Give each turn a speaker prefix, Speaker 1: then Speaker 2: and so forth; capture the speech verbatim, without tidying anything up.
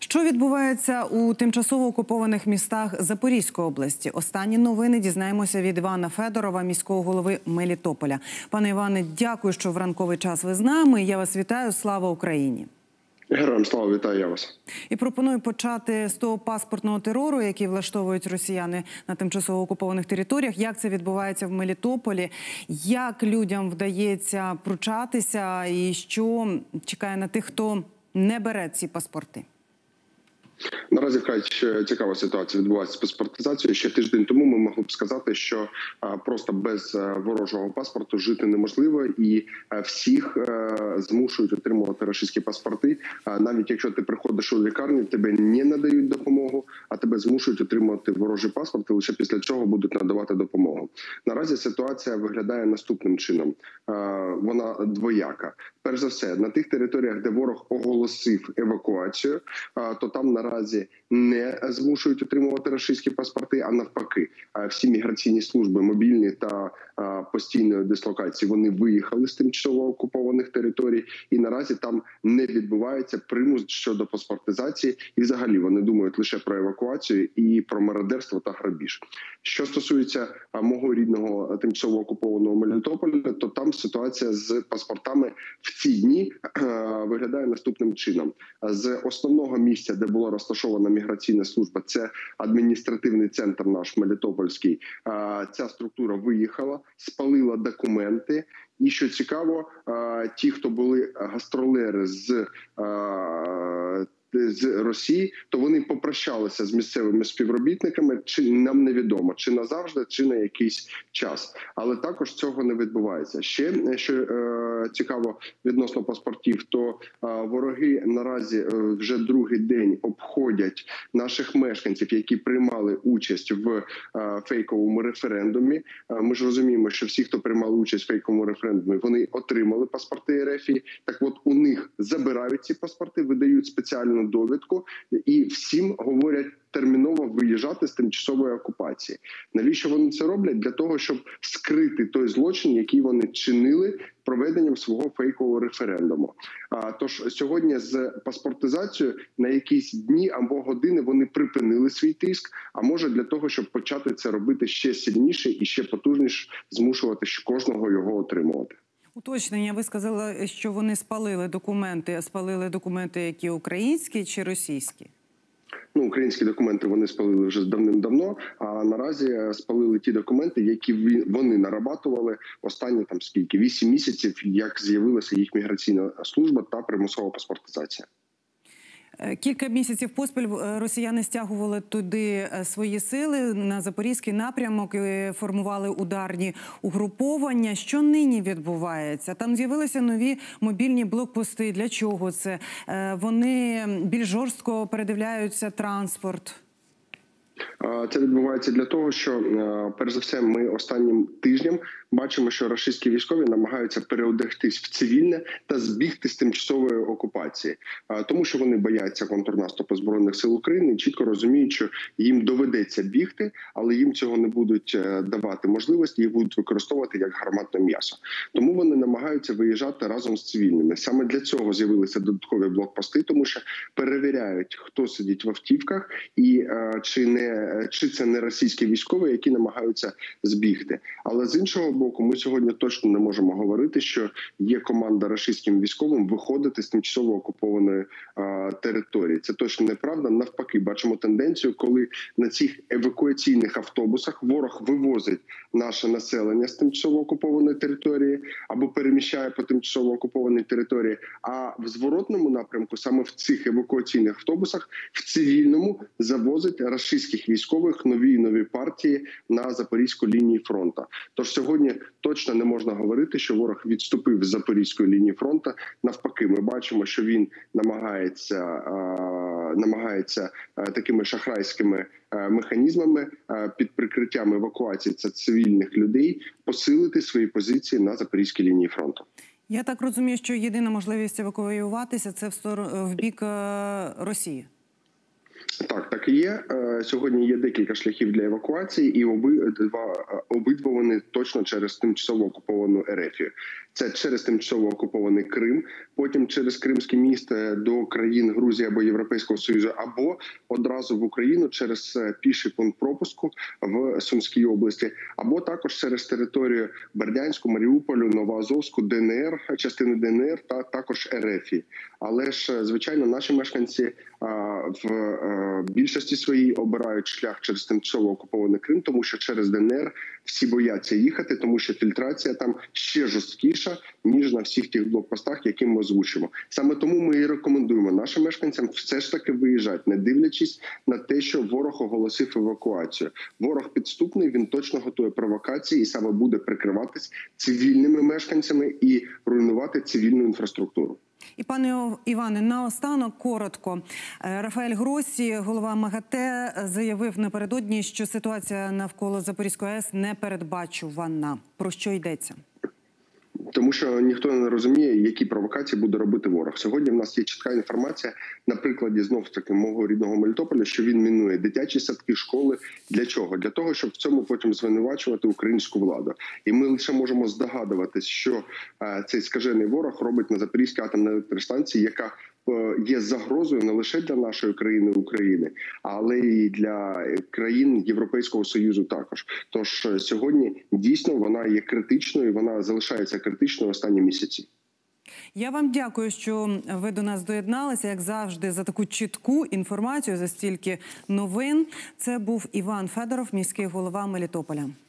Speaker 1: Що відбувається у тимчасово окупованих містах Запорізької області? Останні новини дізнаємося від Івана Федорова, міського голови Мелітополя. Пане Іване, дякую, що в ранковий час ви з нами. Я вас вітаю. Слава Україні!
Speaker 2: Героям слава, вітаю я вас.
Speaker 1: І пропоную почати з того паспортного терору, який влаштовують росіяни на тимчасово окупованих територіях. Як це відбувається в Мелітополі? Як людям вдається пручатися? І що чекає на тих, хто не бере ці паспорти?
Speaker 2: Наразі вкрай цікава ситуація відбувається з паспортизацією. Ще тиждень тому ми могли б сказати, що просто без ворожого паспорту жити неможливо, і всіх змушують отримувати російські паспорти. Навіть якщо ти приходиш у лікарню, тебе не надають допомогу, а тебе змушують отримувати ворожий паспорт, і лише після цього будуть надавати допомогу. Наразі ситуація виглядає наступним чином. Вона двояка. Перш за все, на тих територіях, де ворог оголосив евакуацію, то там наразі не змушують отримувати російські паспорти, а навпаки. Всі міграційні служби, мобільні та постійної дислокації, вони виїхали з тимчасово окупованих територій, і наразі там не відбувається примус щодо паспортизації, і взагалі вони думають лише про евакуацію і про мародерство та грабіж. Що стосується мого рідного тимчасово окупованого Мелітополя, то там ситуація з паспортами в ці дні виглядає наступним чином. З основного місця, де була розташована міграційна служба, це адміністративний центр наш Мелітопольський, ця структура виїхала, спалила документи. І що цікаво, ті, хто були гастролери з з Росії, то вони попрощалися з місцевими співробітниками, чи нам невідомо, чи назавжди, чи на якийсь час. Але також цього не відбувається. Ще, що е, цікаво відносно паспортів, то е, вороги наразі е, вже другий день обходять наших мешканців, які приймали участь в е, фейковому референдумі. Е, ми ж розуміємо, що всі, хто приймали участь в фейковому референдумі, вони отримали паспорти РФ. Так от, у них забирають ці паспорти, видають спеціальну довідку і всім говорять терміново виїжджати з тимчасової окупації. Навіщо вони це роблять? Для того, щоб скрити той злочин, який вони чинили проведенням свого фейкового референдуму. А тож сьогодні з паспортизацією на якісь дні або години вони припинили свій тиск, а може для того, щоб почати це робити ще сильніше і ще потужніше, змушувати кожного його отримувати.
Speaker 1: Уточнення. Ви сказали, що вони спалили документи. Спалили документи, які українські чи російські?
Speaker 2: Ну, українські документи вони спалили вже давним-давно, а наразі спалили ті документи, які вони нарабатували останні там скільки, вісім місяців, як з'явилася їх міграційна служба та примусова паспортизація.
Speaker 1: Кілька місяців поспіль росіяни стягували туди свої сили на запорізький напрямок і формували ударні угруповання. Що нині відбувається? Там з'явилися нові мобільні блокпости. Для чого це? Вони більш жорстко передивляються транспорт.
Speaker 2: Це відбувається для того, що, перш за все, ми останнім тижнем бачимо, що російські військові намагаються переодягтись в цивільне та збігти з тимчасової окупації. Тому що вони бояться контрнаступу Збройних сил України, чітко розуміють, що їм доведеться бігти, але їм цього не будуть давати можливості, їх будуть використовувати як гарматне м'ясо. Тому вони намагаються виїжджати разом з цивільними. Саме для цього з'явилися додаткові блокпости, тому що перевіряють, хто сидить в автівках і чи не чи це не російські військові, які намагаються збігти. Але з іншого боку, ми сьогодні точно не можемо говорити, що є команда російським військовим виходити з тимчасово окупованої а, території. Це точно неправда. Навпаки, бачимо тенденцію, коли на цих евакуаційних автобусах ворог вивозить наше населення з тимчасово окупованої території або переміщає по тимчасово окупованій території, а в зворотному напрямку, саме в цих евакуаційних автобусах, в цивільному завозить російських військових нові і нові партії на запорізьку лінію фронту. Тож сьогодні точно не можна говорити, що ворог відступив з запорізької лінії фронту. Навпаки, ми бачимо, що він намагається, а, намагається а, такими шахрайськими а, механізмами а, під прикриттям евакуації це цивільних людей посилити свої позиції на запорізькій лінії фронту.
Speaker 1: Я так розумію, що єдина можливість евакуюватися – це в, стор... в бік Росії.
Speaker 2: Так, так і є. Сьогодні є декілька шляхів для евакуації, і обидва, обидва вони точно через тимчасово окуповану Ерефію. Це через тимчасово окупований Крим, потім через Кримський міст до країн Грузії або Європейського Союзу, або одразу в Україну через піший пункт пропуску в Сумській області, або також через територію Бердянську, Маріуполю, Новоазовську, ДНР, частини ДНР та також Ерефії. Але ж, звичайно, наші мешканці в більшості своїй обирають шлях через тимчасово окупований Крим, тому що через ДНР всі бояться їхати, тому що фільтрація там ще жорсткіша, ніж на всіх тих блокпостах, які ми озвучимо. Саме тому ми і рекомендуємо нашим мешканцям все ж таки виїжджати, не дивлячись на те, що ворог оголосив евакуацію. Ворог підступний, він точно готує провокації і саме буде прикриватись цивільними мешканцями і руйнувати цивільну інфраструктуру.
Speaker 1: І, пане Іване, наостанок коротко. Рафаель Гроссі, голова МАГАТЕ, заявив напередодні, що ситуація навколо Запорізької АЕС непередбачувана. Про що йдеться?
Speaker 2: Тому що ніхто не розуміє, які провокації буде робити ворог. Сьогодні в нас є чітка інформація, на прикладі, знов-таки, мого рідного Мелітополя, що він мінує дитячі садки, школи. Для чого? Для того, щоб в цьому потім звинувачувати українську владу. І ми лише можемо здогадуватись, що е, цей скажений ворог робить на Запорізькій атомній електростанції, яка є загрозою не лише для нашої країни України, але й для країн Європейського Союзу також. Тож сьогодні дійсно вона є критичною, вона залишається критичною останні місяці.
Speaker 1: Я вам дякую, що ви до нас доєдналися, як завжди, за таку чітку інформацію, за стільки новин. Це був Іван Федоров, міський голова Мелітополя.